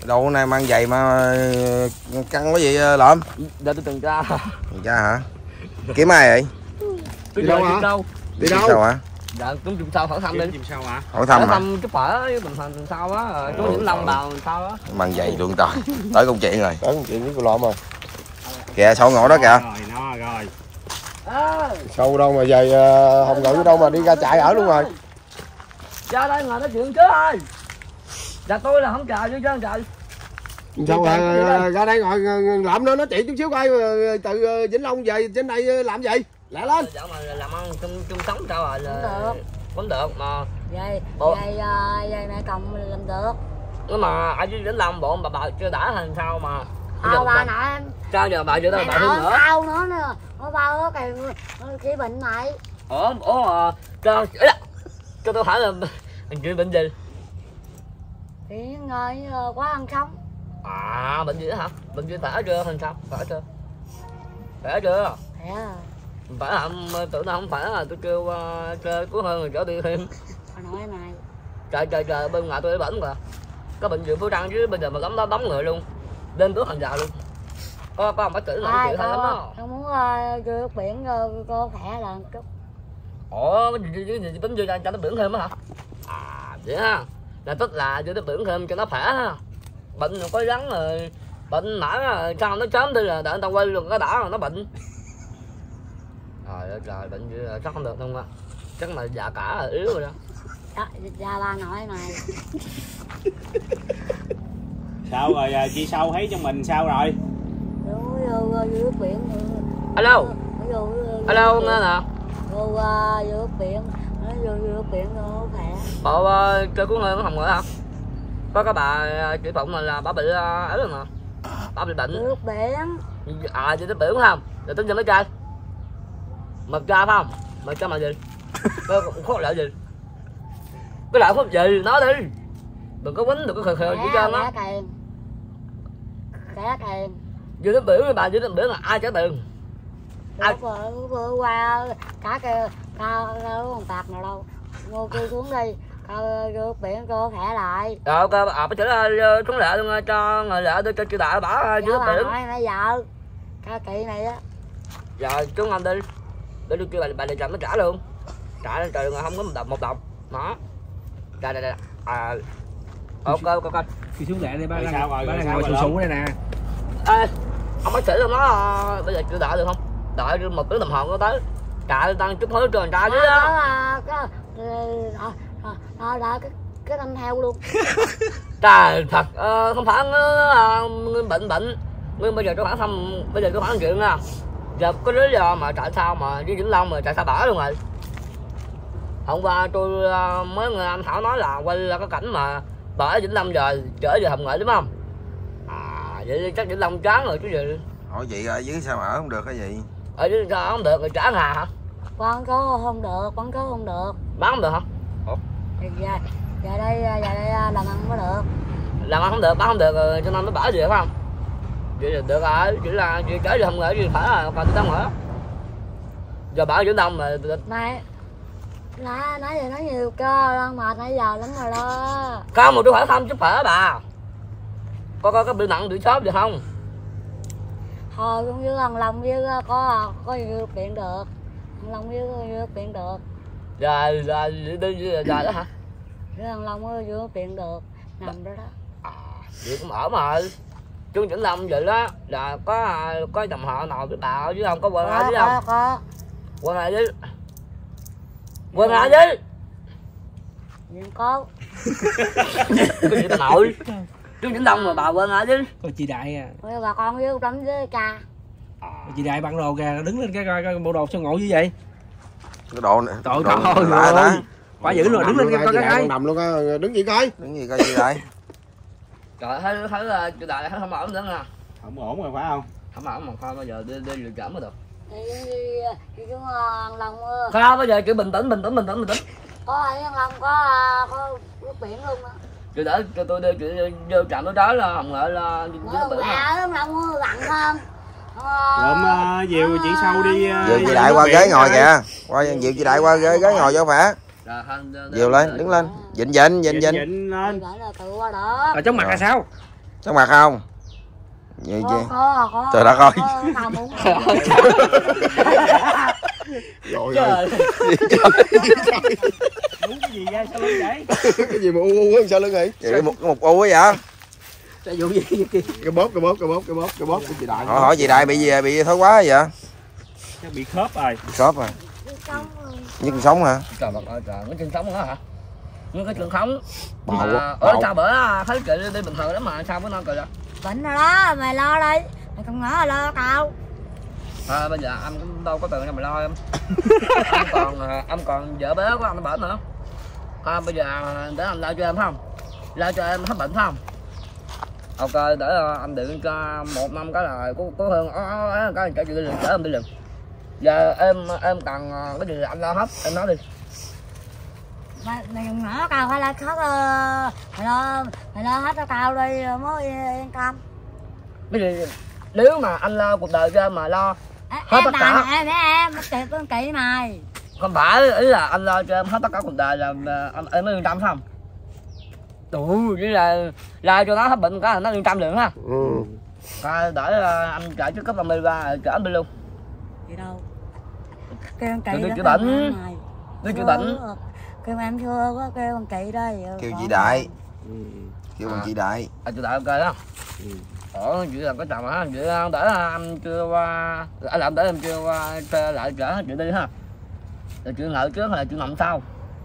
Đâu nay mang giày mà căng cái gì lợm? Để tôi tuần tra. Tuần tra hả? Kiếm ai vậy? Đi đâu hả? Đi đâu? Sao hả? Dạ cũng chim sao hỏi thăm đi. Chim sao hả? Hỏi thăm hả? Thăm cái phở với Bình Thành sao á, chú Vĩnh Long đào sao á. Mang giày luôn trời. Tới công chuyện rồi. Tới công chuyện với cô lợm rồi. Kìa sâu ngộ đó kìa. Rồi nó rồi. Sâu đâu mà giày hồng ngự đâu mà đi ra chạy ở luôn rồi. Ra đây ngồi nói chuyện chứ ơi. Dạ tôi là không chờ chứ chứ trời. Sao ra đây ngồi lợm nó nói chuyện chút xíu coi từ Vĩnh Long về trên đây làm gì? Lẹ lên. Dạ mà làm ăn chung sống sao rồi là cũng được mà. Vậy mẹ cộng làm được. Nhưng mà ở dưới Vĩnh Long bọn bà chưa đã thành sao mà. Bà nội em. Sao giờ bà chưa tới bà thêm nữa. Sao nữa nè. Nó bao cái cái bệnh này. Ủa cho tôi hỏi là chuyện bệnh gì? Thì người quá ăn sống. À bệnh gì đó hả? Bệnh gì khỏe chưa thành sao? Khỏe chưa? Khỏe chưa? Khỏe rồi. Phải không? Tưởng nào không phải là tôi kêu cứu hơn rồi chở đi thêm. Bà nội em này. Trời bên ngoài tôi bệnh mà. Có bệnh viện Phú Trăng chứ bây giờ mà đóng người luôn. Lên tướng thành già luôn. Có ông bác tử là chịu hay lắm đó. Con muốn vô biển cô khỏe là chút. Ủa tính vô cho nó biển thêm á hả? À vậy ha. Là tức là vô nó biển thêm cho nó khỏe ha. Bệnh có rắn rồi. Bệnh nãy sao nó sớm đi là đợi người ta quay luôn cái đã rồi nó bệnh. Trời bệnh gì chắc không được không á. Chắc là già cả rồi yếu rồi đó. Dạ ba nội này. Sao rồi chị Sâu thấy trong mình sao rồi? Vô nước biển. Alo. Alo nghe nè. Vô nước biển. Nó vô nước biển nó khỏe. Bộ chơi cuốn hơi nó không ngờ hả? Có cái bà chị Phụng là bà bị ấy rồi mà. Bà bị bệnh. Nước biển. À chị nước biển không? Rồi tính cho mấy trai. Mật trai phải không? Mật trai mà gì? Có lợi gì? Cái lợi không gì? Nói đi. Đừng có quýnh, đừng có khờ khờ gì trơn á. Trả tiền. Vô nước biển với bà vô nước biển là ai trả tiền? Ai? Vừa qua cả cái cao không tạc nào đâu. Ngô kêu xuống đi. Vô biển cô khỏe lại. Rồi ok, bà chỉ là xuống lệ luôn cho người lệ cho chị đại bả vô nước biển. Nói nãy giờ. Cái kỳ này á. Giờ xuống anh đi. Để tôi kêu bà để chậm nó trả luôn. Trả lên trời không có một đồng. Đó. Đây. À. Ok. Đi xuống lẹ đi ba. Sao rồi? Ba đang ngồi sù sụ đây nè. Ê, ông bác sĩ luôn nó bây giờ chưa đợi được không? Đợi 1 tiếng đồng hồ nó tới. Chạy tăng chút hơi trời ra chứ á. Cái anh heo luôn. Trời thật không phải bệnh. Nhưng bây giờ tôi hỏi chuyện nha. Giờ có lý do mà tại sao mà đi Vĩnh Long mà tại sao bỏ luôn rồi. Hôm qua tôi mới nghe anh Thảo nói là quay ra cái cảnh mà bỏ Vĩnh Long rồi trở về Hồng Ngự đúng không? À vậy chắc Vĩnh Long chán rồi chứ gì. Hỏi chị ở dưới sao mà ở không được cái gì? Ở dưới sao không được rồi trả hà hả? Con có không được, Bán không được hả? Ủa? Giờ đây làm ăn mới được. Làm ăn không được, bán không được rồi cho nên nó bỏ về phải không? Vậy là được rồi, chỉ là chị trở về Hồng Ngự gì phải là còn tôi nữa. Giờ bỏ Vĩnh Long mà Này nói gì nói nhiều cơ đang mệt nãy giờ lắm rồi đó. không mà tôi hỏi thăm chút khỏe bà. Có bị nặng bị sốt gì không? Thôi cũng với thằng Long với có vô viện được. Thằng Long với vô viện được. Rồi đó hả? Với thằng Long vô viện được. Nằm đó đó. À, vậy cũng ở mà. Chú Vĩnh Long vậy đó là có dòng họ nào với bà chứ không có quan hệ với không? Có. Quan hệ với. Quan hệ với. Nhưng có. Cái gì bà nội? Chú Vĩnh Long mà bà quan hệ với. Coi chị Đại à. Rồi bà con với lắm với cha. Chị Đại bận đồ kìa, đứng lên cái bộ đồ sao ngộ như vậy? Cái độ này. Trời ơi. Phải giữ rồi, đứng lên coi cái nằm luôn á, đứng gì coi chị Đại. Trời thấy là chị Đại không ổn nữa nè. Không ổn rồi phải không? Không ổn mà thôi bây giờ đi lựa chọn mới được. Đi chú thằng Long. Sao bây giờ chị bình tĩnh. Có ai thằng Long có nước biển luôn á. Chị để cho tôi đi chị vô trạm nó trái là Hồng Ngự là Thằng Long lặng hơn. Lượm dìu chị Sâu đi. Dìu chị Đại qua ghế ngồi kìa. Dìu chị Đại qua ghế ngồi cho khỏe. Dìu lên, đứng lên. Dịnh lên. Ở trong mặt là sao? Chóng mặt không? Vậy chứ. Có. Trời đất ơi. Tao muốn. Rồi Trời. Đúng cái gì ra sao lưng vậy? Cái gì mà u sao lưng vậy? Vậy một u á vậy? Cái vụ gì? Cái bóp của chị Đại. Hỏi chị Đại bị gì bị thối quá vậy? Chắc bị khớp rồi. Khớp rồi. Nhức con sống hả? Trời đất ơi trời, cái chân sống đó hả? Những cái chân sống. Bào quá. Ở sao bữa thấy chị đi bình thường lắm mà sao bữa nay cười vậy? Bệnh rồi đó, mày lo đi. Mày còn ngỡ lo tao. Bây giờ anh cũng đâu có tiền cho mày lo em. Anh còn vợ bé của anh nó bệnh nữa. Bây giờ để anh lo cho em phải không? Lo cho em hết bệnh phải không? Ok, để anh điện cho 1 năm cái là có hơn cái chở chị đi liền, chở em đi liền. Giờ em cần cái gì anh lo hết, em nói đi. Mày còn ngỡ tao phải lo hết. Mày lo hết cho tao đi mới yên tâm. Cái gì? Nếu mà anh lo cuộc đời cho em mà lo hết tất cả. Em mất tiền con chị mày. Không phải, ý là anh lo cho em hết tất cả cuộc đời là em mới yên tâm phải không? Đủ, chỉ là lo cho nó hết bệnh cái là nó yên tâm liền ha. Coi để anh chạy trước cấp 50 ra chở em đi luôn. Gì đâu. Kêu con chị Đi đó. chữa bệnh. Đi chữa bệnh. Kêu em thưa quá, kêu con chị đây. Kêu chị Đại. Kêu bằng chị Đại. Chị Đại ok đó. Chị làm cái chồng hả? Chị để anh chưa qua, anh làm để em chưa qua lại chở chị đi ha. Rồi chuyện lợi trước hay là chuyện nằm sau?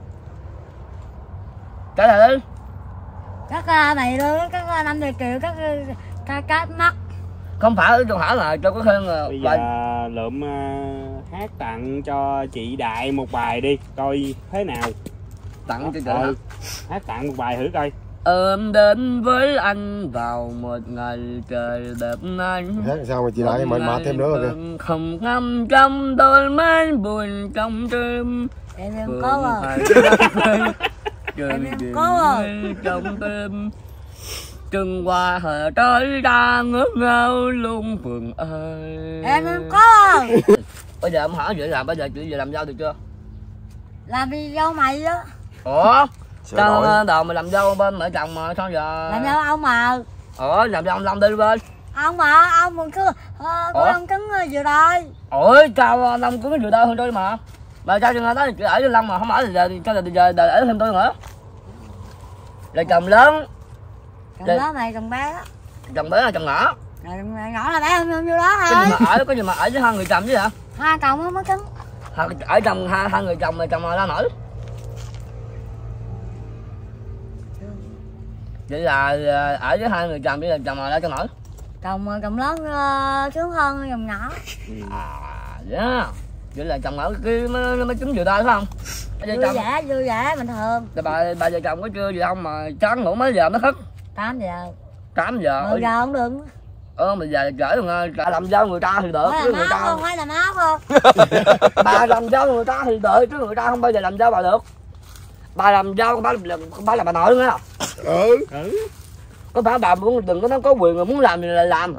Trả lời đi. Các mày đưa các 50 triệu các mắt. Không phải tôi hỏi là cho có thêm Bây giờ lượm hát tặng cho chị Đại một bài đi, coi thế nào. tặng cho chị hả? Hát tặng một bài thử coi. Em đến với anh vào một ngày trời đẹp anh. Hát sao mà chị Đại mệt thêm nữa rồi kìa. Không ngâm trong đôi mắt buồn trong tim. Em có à. Em có à. Trong tim. Trừng hoa hè tới ra ngước ngao luôn phường ơi. Em có à. Bây giờ em hỏi chị làm, bây giờ chị về làm dâu được chưa? Làm gì dâu mày á? Ủa? Sửa Sao đổi. đầu mày làm dâu bên mẹ chồng mà sao giờ? Làm dâu ông mà. Ủa làm dâu ông Long đi bên. Ông mà, ông mình cứ ông cứng vừa rồi. Ủa sao Long cứng vừa đôi hơn tôi mà. Mà sao chừng đó chị ở với Long mà không ở thì giờ sao giờ ở thêm tôi nữa. Là chồng lớn. Chồng đó mày chồng bé đó. Chồng bé là chồng nhỏ. Rồi nhỏ là bé không nhiêu đó thôi. Có gì mà ở với hai người chồng chứ hả? Hai chồng mới cứng. Ở chồng hai người chồng mà chồng là nổi. Vậy là ở với hai người chồng, với là chồng là cho nổi. Chồng lớn sướng hơn chồng nhỏ. Yeah. Vậy là chồng ở kia mới trúng vừa đôi phải không? Vui vẻ bình thường. Bà vợ chồng có chưa gì không mà chán ngủ mấy giờ nó thức? 8 giờ. 8 giờ. 10 giờ không được. Bây giờ trễ rồi, làm dâu người ta thì được chứ người ta không phải làm áo không. bà làm dâu người ta thì đợi chứ người ta không bao giờ làm dâu bà được. Bà làm dâu bà là bà nội luôn á. Có phải bà muốn đừng có nó có quyền mà muốn làm thì là làm.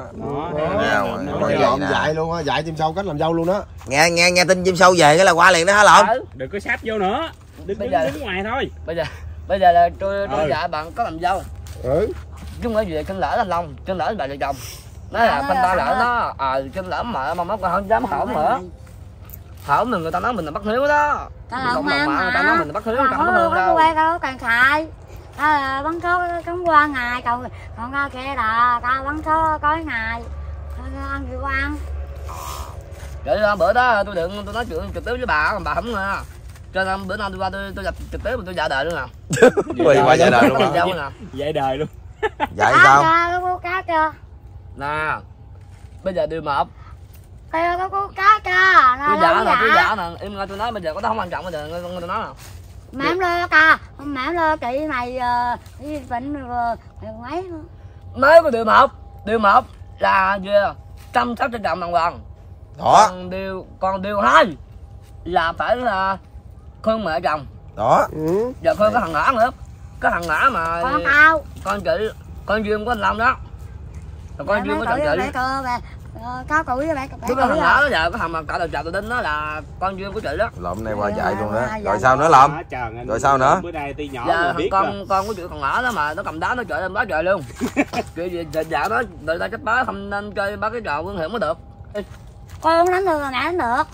Dọn dạy luôn á, dạy chim sâu cách làm dâu luôn đó. Nghe tin chim sâu về cái là qua liền đó hả Lộn? Đừng có sáp vô nữa. Đứng ngoài thôi. Bây giờ là tôi dạy bạn có làm dâu. Chứ không phải về chân lỡ anh Long, chân lỡ bà vợ chồng. Nói là phân ba lỡ nó chân lỡ mà nó còn không dám hỏng nữa. Hỏng người ta nói mình là bắt hiếu đó. Không ăn người ta nói mình là bắt hiếu, không có đâu. đâu. Đâu càng xài. Bắn số cắm qua ngày còn ra kia là ta bắn số có ngày. Ăn gì có ăn. Vậy bữa đó tôi đừng tôi nói chuyện trực tiếp với bà không nghe. Cho nên bữa nay tôi qua tôi gặp trực tiếp tôi dạy đời luôn nè. Qua dạy đời luôn hả? Dạy đời luôn. Dạy sao? Có cá chưa? Nè. Bây giờ điều 1. Có cá chưa? Tôi dạ nè, em nghe tôi nói bây giờ có đó không quan trọng bây giờ nghe tôi nói nè. Mẹ em lo ca, mẹ em lo chị mày đi bệnh rồi mấy nữa. Mới có điều 1 là về chăm sóc cho chồng đàng hoàng. Đó. Còn điều 2 là phải là khuyên mẹ chồng. Đó. Giờ khuyên cái thằng ngã nữa. Cái thằng ngã mà Con tao. con chị, con Duyên của anh Long đó. Rồi con Duyên của chồng chị. Cao củi với bạn Trước đó thằng nhỏ đó giờ cái thằng mà cả đầu chào tụi Đinh đó là con duyên của chị đó. Lộm này qua dạy luôn đó. Rồi sao nữa Lộm? Rồi sao nữa? Bữa nay tuy nhỏ Giờ mà biết con của chị còn nhỏ đó mà nó cầm đá nó trời lên bá trời luôn. Chị dạo đó người ta trách bá không nên chơi bá cái trò Vương Hiển mới được. Con đánh được là mẹ đánh được.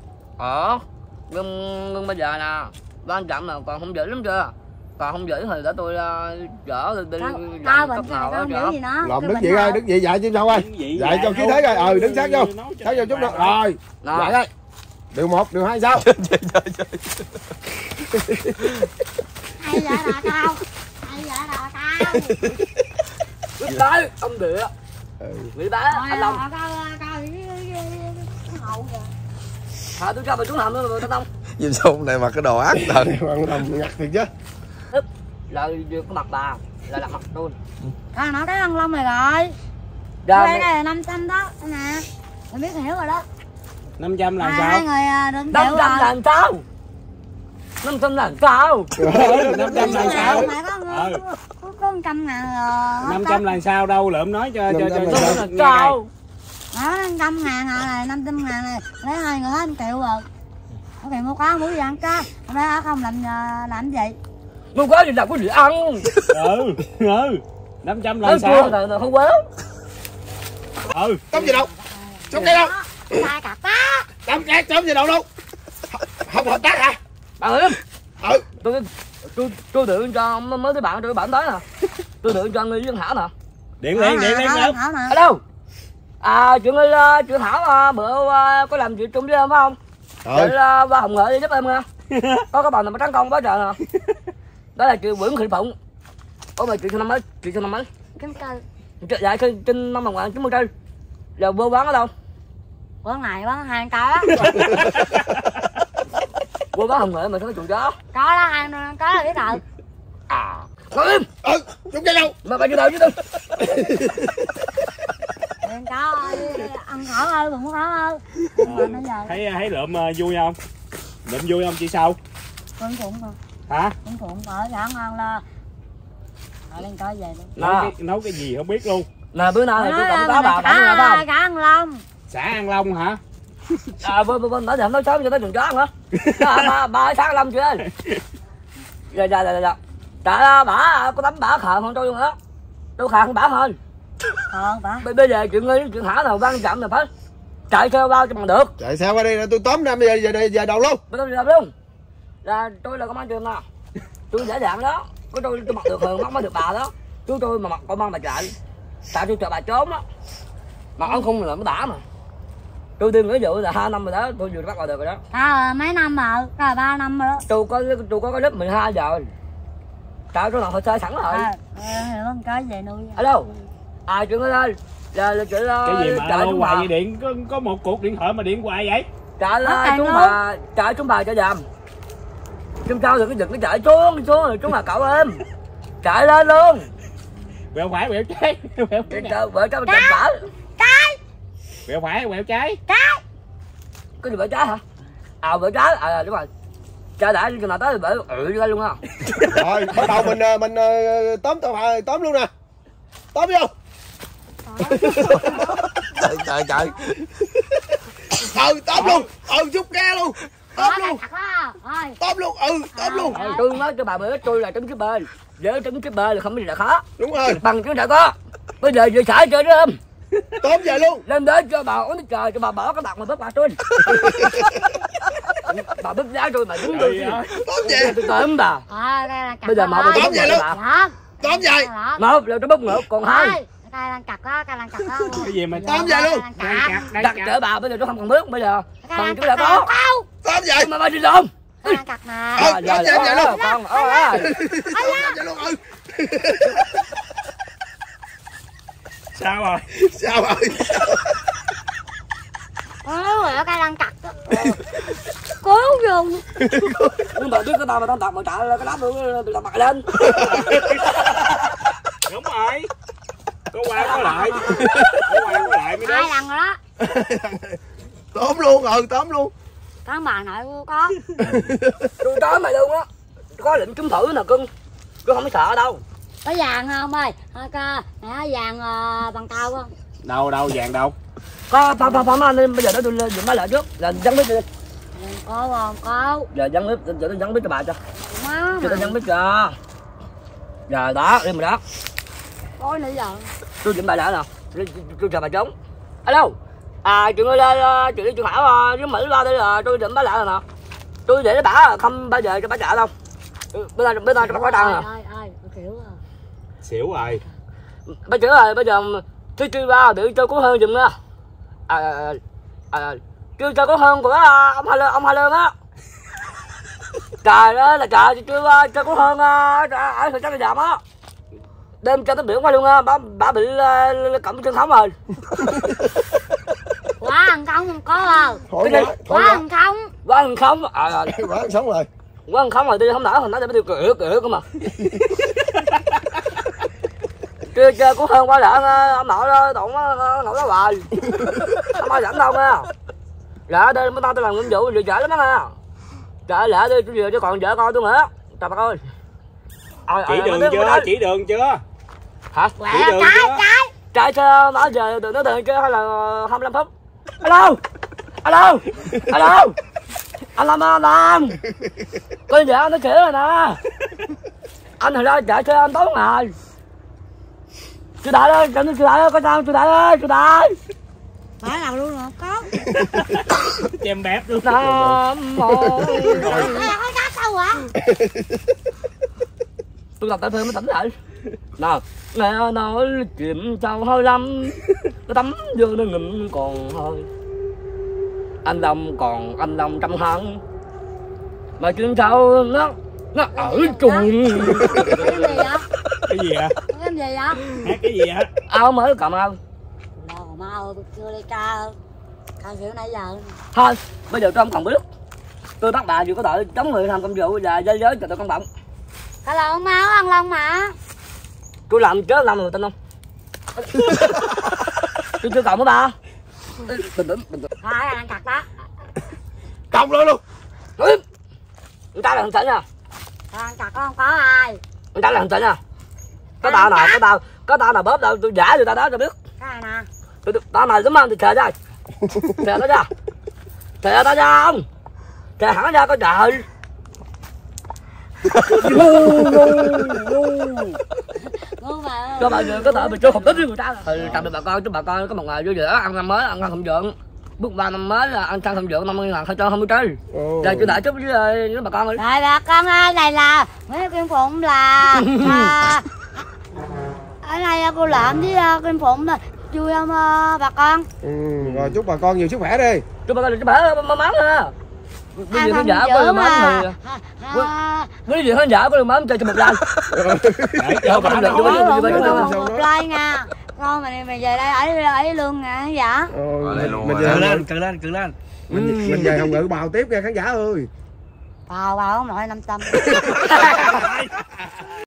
Nhưng bây giờ nè, quan trọng là còn không giữ lắm chưa? Còn không giữ thì để tôi chở đi Cao bệnh này con giữ gì nó. Lộm đứng vậy ơi, đứng vậy dạy chim sâu ơi. Dạy cho khí thế coi, đứng sát vô. Sát vô chút nữa. Rồi. Dạy ơi. Điều 1, điều 2 sao? Hay vậy là Cao. Hay vậy là Cao. Biết đấy, ông địa. Bị đá, anh Long. Cao hậu kìa. Thôi tôi cho mày xuống hầm nữa Thanh Long. Chim sâu này mặc cái đồ ác thật. Hoàng Long ngặt thiệt chứ. Là vừa có mặt bà, là đặt mặt tôi. Nói cái thằng Long này rồi. Đây này là 500 đó, nè. Mày biết hiểu rồi đó. 500 là Hai sao? người đừng 500 là sao? 500 là sao? 500 là sao? Mày có 100 ngàn rồi. 500 là sao đâu, Lượm nói cho Sao? Đó 500 ngàn này, 500 ngàn này. Lấy hai người hết 1 triệu rồi. Có tiền mua cá muối gì ăn cá. Hôm nay không làm gì? Mua quá gì làm có gì ăn. 500 là sao? Không quá. Tóm gì đâu? Tóm đây đâu? Sai cặp á. Tóm gì đâu đâu? Không hợp tác hả? Bà ơi. Tôi điện cho mới tới bạn tôi tới nè. Tôi điện cho người Dân Hảo nè. Điện liền ở đâu? Chuyện Hảo bữa có làm chuyện chung với em phải không? Chị qua Hồng Nghệ đi giúp em nha. Có cái bà nào mà trắng công quá trời nè. Đó là chị Nguyễn Thị Phụng. Ủa mà chị sinh năm mấy? Chị sinh năm mấy? Dạ trên năm 1990. Giờ vô bán ở đâu? Quán này bán hàng cá. Vô bán Hồng Nghệ mà sao có chuồng chó? Có đó, hàng có là biết rồi. Ngồi im. Chúng cái đâu? Mà bà chưa đâu chứ tôi. Có ăn khổ ơi, đừng có khổ ơi. Thấy Lượm vui không? Lượm vui không chị Sâu? Con Phụng mà. Hả? Con Phụng ở xã ngon là lên coi về luôn. Nấu cái gì không biết luôn. Nè bữa nay tôi cầm cá bà phải không? Cá An Long. Xã An Long hả? Bên nãy giờ nói sớm cho tới trường chó hả? Ba sáng 5 chưa? Dạ. Trời ơi, bả có tấm bả khờ hơn tôi luôn đó. Tôi khờ hơn bả hơn. Bả. Bây giờ chuyện Hảo nào quan trọng là phải chạy theo bao cho bằng được. Chạy sao qua đây tôi tóm ra bây giờ đầu luôn. Tôi làm luôn. Là tôi là công an trường nè. Tôi dễ dàng đó. Có tôi mặc được hơn mắc mới được bà đó. Chú tôi mà mặc công an bà chạy. Tại tôi chờ bà trốn đó. Mà ông không là mới đã mà. Tôi tin cái vụ là 2 năm rồi đó, tôi vừa bắt vào được rồi đó. Mấy năm rồi, 3 năm rồi đó. Tôi có cái lớp 12 rồi. Trời tôi làm hồ sơ sẵn rồi. Con cái về nuôi. Ở đâu? Chuyện đó đây. Là chị cái gì mà alo hoài vậy điện có một cuộc điện thoại mà điện hoài vậy? Chạy chúng bà chạy giùm. Chúng sao được cái giật nó chạy xuống rồi chúng là cậu em. Chạy lên luôn. Quẹo phải quẹo trái. Quẹo trái mà chạy. Trái. Quẹo phải quẹo trái. Trái. Cái gì quẹo trái hả? Quẹo trái. Đúng rồi. Chạy đã đi nào tới thì bể ra luôn á. Rồi bắt đầu mình tóm luôn nè. Tóm vô. Trời. Tóm luôn. Rút ra luôn. Tóm luôn. Tóm luôn. Tôi nói cho bà biết tôi là trứng chip bê. Với trứng chip bê là không có gì là khó. Đúng rồi. Bằng trứng đã có. Bây giờ vừa xả chơi đó em. Tóm về luôn. Lên đến cho bà uống nước trời cho bà bỏ cái bạc mà bớt bà tôi. Bà bớt giá tôi mà đứng tôi. Tóm về. Tôi tóm bà. Bây giờ mà bà tóm về luôn. Tóm về. Một là tôi bốc ngược còn 2. Cây lăn cặt đó. Cái gì mà tóm về luôn. Đặt chở bà bây giờ tôi không còn bước bây giờ. Bằng chú đã có. Tóm về. Mà bà đi làm. Cây lăn cặt nè. Tóm về luôn. Con sao rồi? Rồi cây lăn cặt đó. Cố vô. Nhưng mà biết cái tao mà tao đặt mà chạy cái đám nữa làm mặt lên. Đúng rồi. Có qua có lại mới 2 lần rồi đó. Tóm luôn. Tóm luôn. Con bà nội có. Tôi tóm mày luôn á. Có lệnh trúng thử nè cưng. Tôi không có sợ đâu. Có vàng không ơi? Mẹ vàng bằng tàu không? Đâu vàng đâu? Có phá anh đi, bây giờ tôi dùng máy lại trước, là dán bếp đi. Có không? Có. Giờ dán bếp, giờ tôi dán bếp cho bà cho. Má. Cho tôi dán bếp cho. Giờ đó, đi mà đó. Có nữa giờ. Tôi chuẩn bà đã nào. Tôi chờ bà trốn. Alo. Chuyện ơi, chuyện đi chuyện Hảo với Mỹ ra đây là tôi định bà lại rồi nè. Tôi để bà không bao giờ cho bà trả đâu. Bữa nay cho bà có đăng nè. Ai, xỉu rồi. Xỉu rồi. Bà chữa rồi, bây giờ chưa ba bị cho có hơn giùm nha. Chưa cho có hơn của ông Hai Lương á. Trời đó là trời chưa cho có hơn ở thị trấn Cái Dạm á. Đêm cho tới biển qua luôn á, bà bị cẩm chân không rồi. Quá ăn không có đâu. Quá ăn không. Quá ăn không. Quá ăn sống rồi. Quá ăn không rồi đi không nở, hồi nãy tôi kêu kiểu cơ mà. Chưa chơi có hơn quá lợn ông nội đó tụng ngủ đó hoài. Không ai dẫn đâu nha. Dạ đây mấy tao tôi làm nhiệm vụ vừa chở lắm á nha. Trời lẹ đi, tôi vừa cho còn vợ con tôi nữa. Trời bác ơi. Chỉ đường chưa? Chỉ đường chưa? Hả? Chỉ đường chưa? Trái xe nói giờ đừng nói đường chứ hay là 25 phút. Alo. Anh làm. Con vợ nó kiểu rồi nè. Anh hồi đó chạy xe anh tối ngày. Chú Đại ơi, cho chú Đại ơi, có sao chú Đại ơi, chú Đại. Phải làm luôn rồi, có. Chèm bẹp luôn. Nam mô. Có cá sâu hả? Tôi đọc tại thơ mới tỉnh lại. Nào, nghe nói chuyện sau hơi lắm. Cái tấm dương nó ngụm còn hơi. Anh Long trăm hăng. Mà chuyện sau nó ở chung. Cái gì vậy? Cái gì vậy? Hát cái gì vậy? Áo mới cầm ơn. Đâu mà chưa đi ca xỉu nãy giờ. Thôi, bây giờ tôi không còn biết. Tôi bắt bà vừa có tội chống người làm công vụ và dây giới cho tôi công cộng. Cái lộn máu ăn lông mà. Tôi làm chết làm người tin không? Tôi chưa cộng với bà. Bình tĩnh. Thôi ăn cặt đó. Cộng luôn. Người ta là thằng Thịnh nha. Ăn cặt có không có ai. Người ta là thằng Thịnh nha. Có tao nào bóp đâu, tôi giả người ta đó cho biết. Cái này nè. Tao này lắm anh thì thề ra. Thề nó ra. Thề tao ra không? Thề hẳn ra coi trời. Ngu mà. Cho bà giờ có thể bị cho học tích với người ta. Tạm biệt bà con, chúc bà con có một ngày vui vẻ, ăn năm mới, ăn không vượng. Bước 3 năm mới là ăn không vượng năm 2024. Rồi chú Đại chúc với bà con ơi. Rồi bà con ơi, này là Nguyễn Kim Phụng là ở đây cô làm với Kim Phụng là vui không bà con? Rồi chúc bà con nhiều sức khỏe đi. Chúc bà con chúc bà may mắn nha. Quý vị khán giả có đường mắm thì quý vị khán giả có đường mắm cho một like. Để cho bà Một like nha. Con mình về đây ở luôn nha dạ. Mình về cự lên. Mình về Hồng Ngự bào tiếp nha khán giả ơi. Bào ông nội 500.